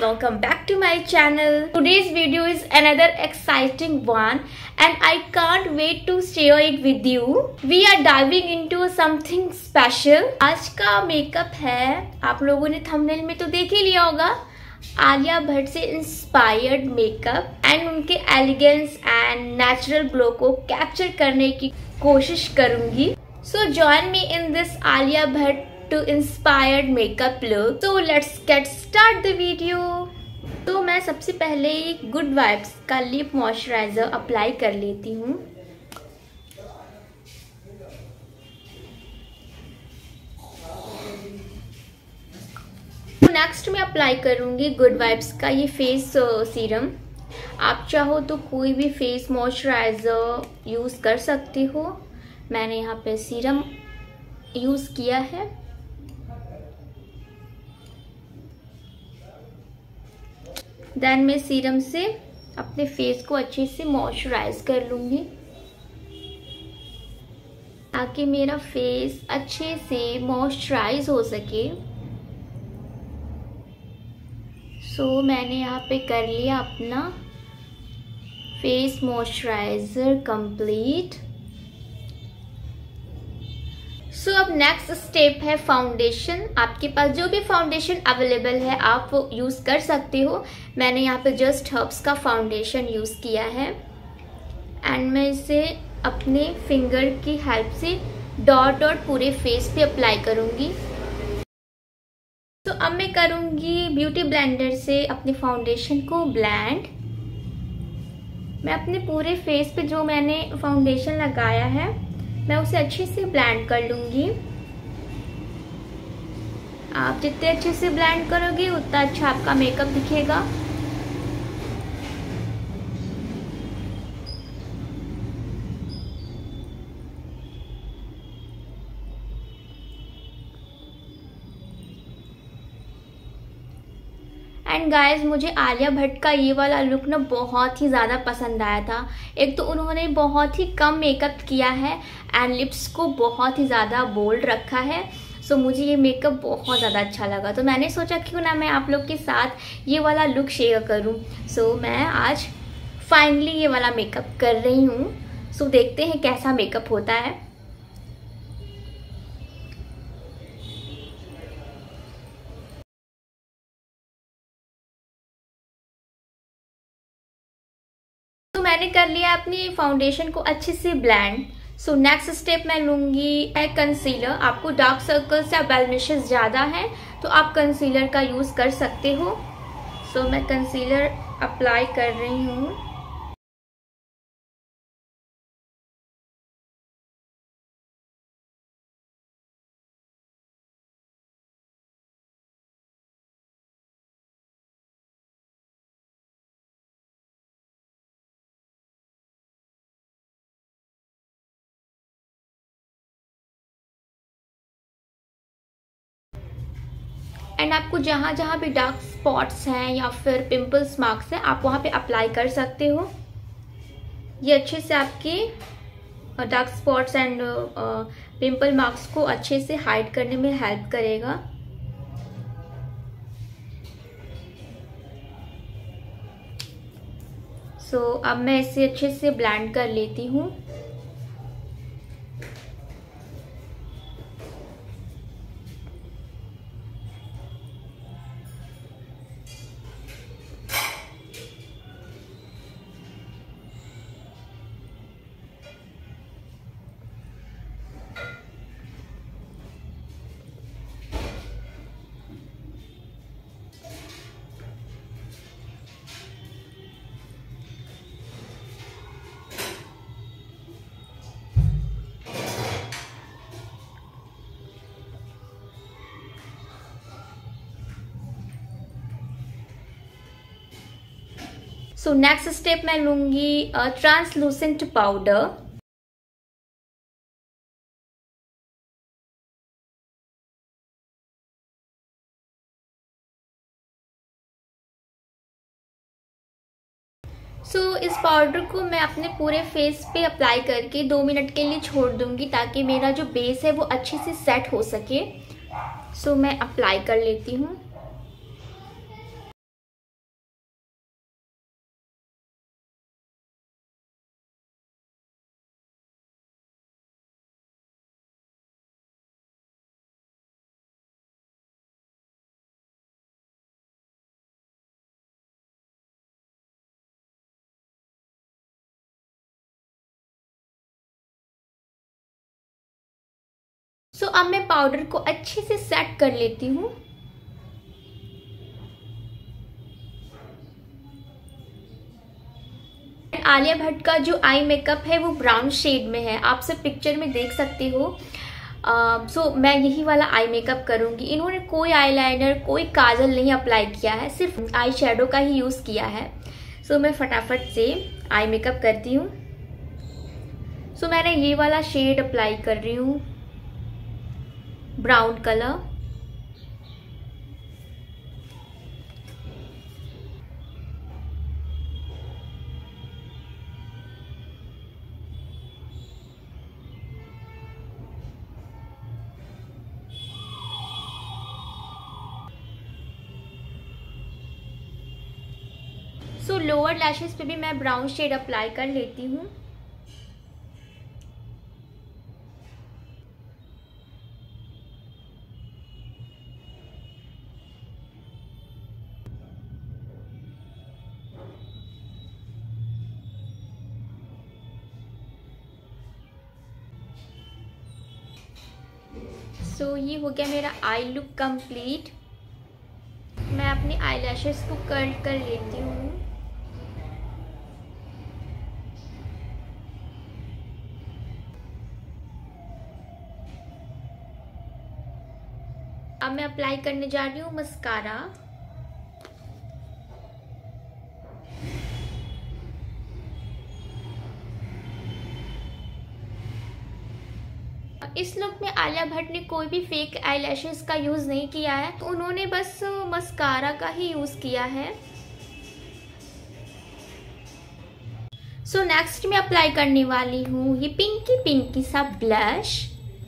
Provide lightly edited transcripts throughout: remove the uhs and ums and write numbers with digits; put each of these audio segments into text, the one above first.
welcome back to my channel. Today's video is another exciting one and I can't wait to share it with you. We are diving into something special. आज का makeup है, आप लोगों ने thumbnail में तो देख ही लिया होगा, आलिया भट्ट से इंस्पायर्ड मेकअप एंड उनके एलिगेंस एंड नेचुरल ग्लो को कैप्चर करने की कोशिश करूंगी. So join me in this Alia Bhatt to inspired makeup look. So let's get start the video. तो मैं सबसे पहले गुड वाइब्स का लिप मॉइस्चराइजर अप्लाई कर लेती हूँ. नेक्स्ट मैं अप्लाई करूँगी गुड वाइब्स का ये फेस सीरम. आप चाहो तो कोई भी फेस मॉइस्चराइजर यूज़ कर सकते हो. मैंने यहाँ पे सीरम यूज़ किया है. देन मैं सीरम से अपने फेस को अच्छे से मॉइस्चराइज कर लूँगी ताकि मेरा फेस अच्छे से मॉइस्चराइज हो सके. सो मैंने यहाँ पे कर लिया अपना फेस मॉइस्चराइजर कंप्लीट. सो अब नेक्स्ट स्टेप है फाउंडेशन. आपके पास जो भी फाउंडेशन अवेलेबल है आप वो यूज़ कर सकते हो. मैंने यहाँ पे जस्ट हर्ब्स का फाउंडेशन यूज़ किया है एंड मैं इसे अपने फिंगर की हेल्प से डॉट डॉट पूरे फेस पे अप्लाई करूँगी. तो अब मैं करूँगी ब्यूटी ब्लेंडर से अपने फाउंडेशन को ब्लेंड. मैं अपने पूरे फेस पे जो मैंने फाउंडेशन लगाया है मैं उसे अच्छे से ब्लेंड कर लूँगी. आप जितने अच्छे से ब्लेंड करोगे उतना अच्छा आपका मेकअप दिखेगा. एंड गाइज मुझे आलिया भट्ट का ये वाला लुक ना बहुत ही ज़्यादा पसंद आया था. एक तो उन्होंने बहुत ही कम मेकअप किया है एंड लिप्स को बहुत ही ज़्यादा बोल्ड रखा है. सो मुझे ये मेकअप बहुत ज़्यादा अच्छा लगा तो मैंने सोचा क्यों ना मैं आप लोग के साथ ये वाला लुक शेयर करूं. सो मैं आज फाइनली ये वाला मेकअप कर रही हूँ. सो देखते हैं कैसा मेकअप होता है. मैंने कर लिया अपनी फाउंडेशन को अच्छे से ब्लेंड. सो नेक्स्ट स्टेप मैं लूँगी है कंसीलर. आपको डार्क सर्कल्स या ब्लेमिशेस ज़्यादा है तो आप कंसीलर का यूज़ कर सकते हो. सो मैं कंसीलर अप्लाई कर रही हूँ. एंड आपको जहाँ जहाँ भी डार्क स्पॉट्स हैं या फिर पिंपल्स मार्क्स हैं आप वहाँ पे अप्लाई कर सकते हो. ये अच्छे से आपके dark spots and pimple marks को अच्छे से हाइड करने में हेल्प करेगा. सो अब मैं इसे अच्छे से ब्लेंड कर लेती हूँ. सो नेक्स्ट स्टेप मैं लूँगी ट्रांसलूसेंट पाउडर. सो इस पाउडर को मैं अपने पूरे फेस पे अप्लाई करके 2 मिनट के लिए छोड़ दूंगी ताकि मेरा जो बेस है वो अच्छे से सेट हो सके. सो मैं अप्लाई कर लेती हूँ. सो अब मैं पाउडर को अच्छे से सेट कर लेती हूँ। आलिया भट्ट का जो आई मेकअप है वो ब्राउन शेड में है, आप सब पिक्चर में देख सकते हो। सो मैं यही वाला आई मेकअप करूँगी। इन्होंने कोई आईलाइनर, कोई काजल नहीं अप्लाई किया है, सिर्फ आई शेडो का ही यूज़ किया है। सो मैं फटाफट से आई मेकअप करती हूँ। सो मैंने ये वाला शेड अप्लाई कर रही हूँ, brown colour. So lower lashes पे भी मैं ब्राउन शेड अप्लाई कर लेती हूँ। सो ये हो गया मेरा आई लुक कंप्लीट। मैं अपनी आई लैशेस को कर्ल कर लेती हूँ। अब मैं अप्लाई करने जा रही हूँ मस्कारा। इस लुक में आलिया भट्ट ने कोई भी फेक आईलैशेस का यूज नहीं किया है, तो उन्होंने बस मस्कारा का ही यूज किया है। सो नेक्स्ट मैं अप्लाई करने वाली हूँ ये पिंकी पिंकी सा ब्लश।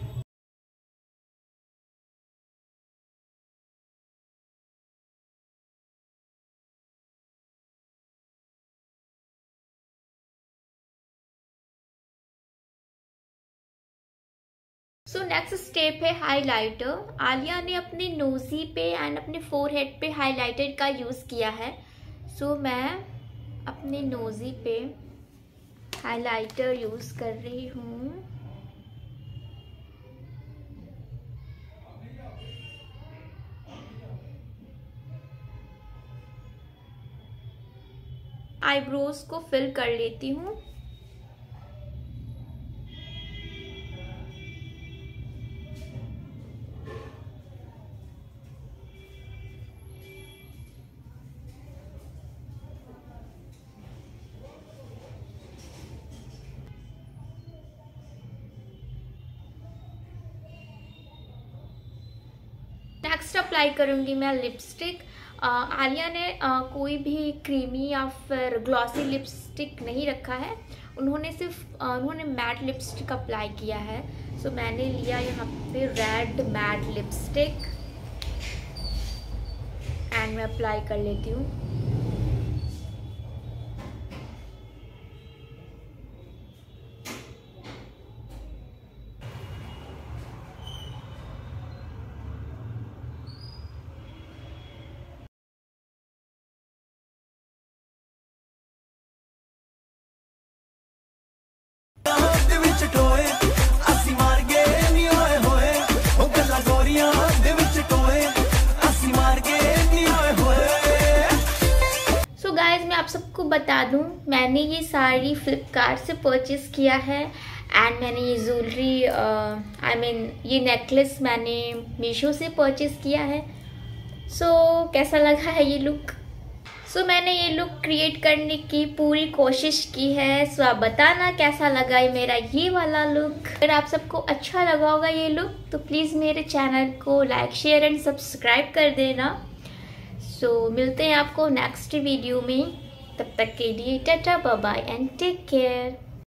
सो नेक्स्ट स्टेप है हाइलाइटर। आलिया ने अपने नोजी पे एंड अपने फोरहेड पे हाइलाइटर का यूज़ किया है। सो मैं अपने नोजी पे हाइलाइटर यूज़ कर रही हूँ। आईब्रोज को फिल कर लेती हूँ। नेक्स्ट अप्लाई करूँगी मैं लिपस्टिक। आलिया ने कोई भी क्रीमी या फिर ग्लॉसी लिपस्टिक नहीं रखा है, उन्होंने मैट लिपस्टिक अप्लाई किया है। सो मैंने लिया यहाँ पे रेड मैट लिपस्टिक एंड मैं अप्लाई कर लेती हूँ। मैं आप सबको बता दूं, मैंने ये साड़ी फ्लिपकार्ट से परचेस किया है एंड मैंने ये ज्वेलरी ये नेकलेस मैंने मीशो से परचेस किया है। सो कैसा लगा है ये लुक? मैंने ये लुक क्रिएट करने की पूरी कोशिश की है। सो आप बताना कैसा लगा ये मेरा ये वाला लुक। अगर आप सबको अच्छा लगा होगा ये लुक तो प्लीज़ मेरे चैनल को लाइक शेयर एंड सब्सक्राइब कर देना। मिलते हैं आपको नेक्स्ट वीडियो में, तब तक के लिए ta-ta bye bye and take care.